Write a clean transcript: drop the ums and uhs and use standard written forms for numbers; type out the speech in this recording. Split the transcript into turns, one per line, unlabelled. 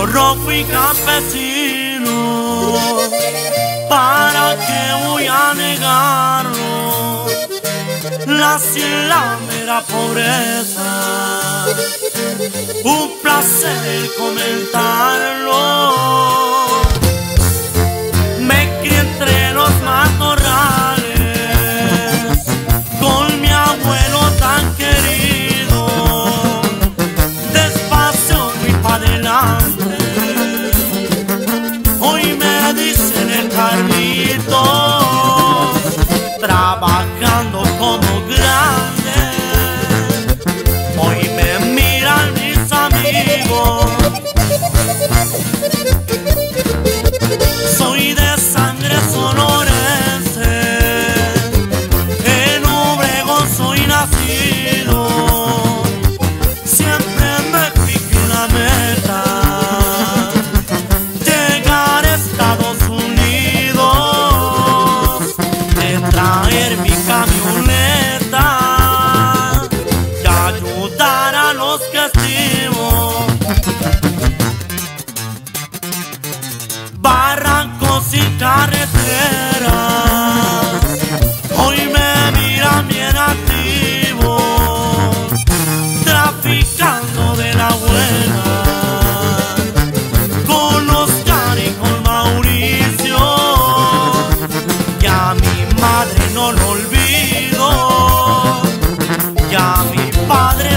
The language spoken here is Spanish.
rojo y campesino, ¿para qué voy a negarlo? Nací en la mera pobreza, un placer comentarlo. Me crié entre los matorrales, con mi abuelo tan querido, despacio y pa' adelante. Hoy me dicen el Carlitos, trabajando como grande. Hoy me miran mis amigos, soy de sangre sonorense, en Obregón soy nacido. Siempre me fijé en la meta, llegar a Estados Unidos, de traer mi camioneta y ayudar a los que estimo. Barrancos y carreteras, hoy me miran bien activo, traficando de la buena, con Oscar y con Mauricio, y a mi madre no lo olvido, y a mi padre